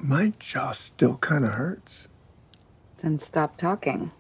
My jaw still kind of hurts. Then stop talking.